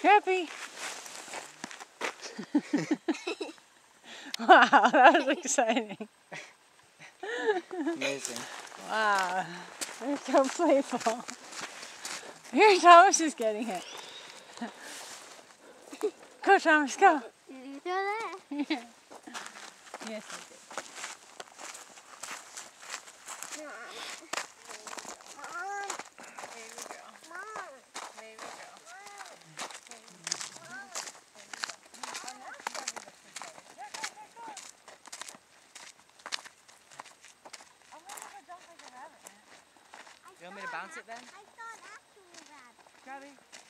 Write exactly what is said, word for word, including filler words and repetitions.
Trippy. Wow, that was exciting. Amazing. Wow, they're so playful. Here, Thomas is getting it. Go, Thomas, go. Did you throw that? Yes, I did. There we go. There we go. You want me to bounce it then? I thought after we grabbed it. Grab it.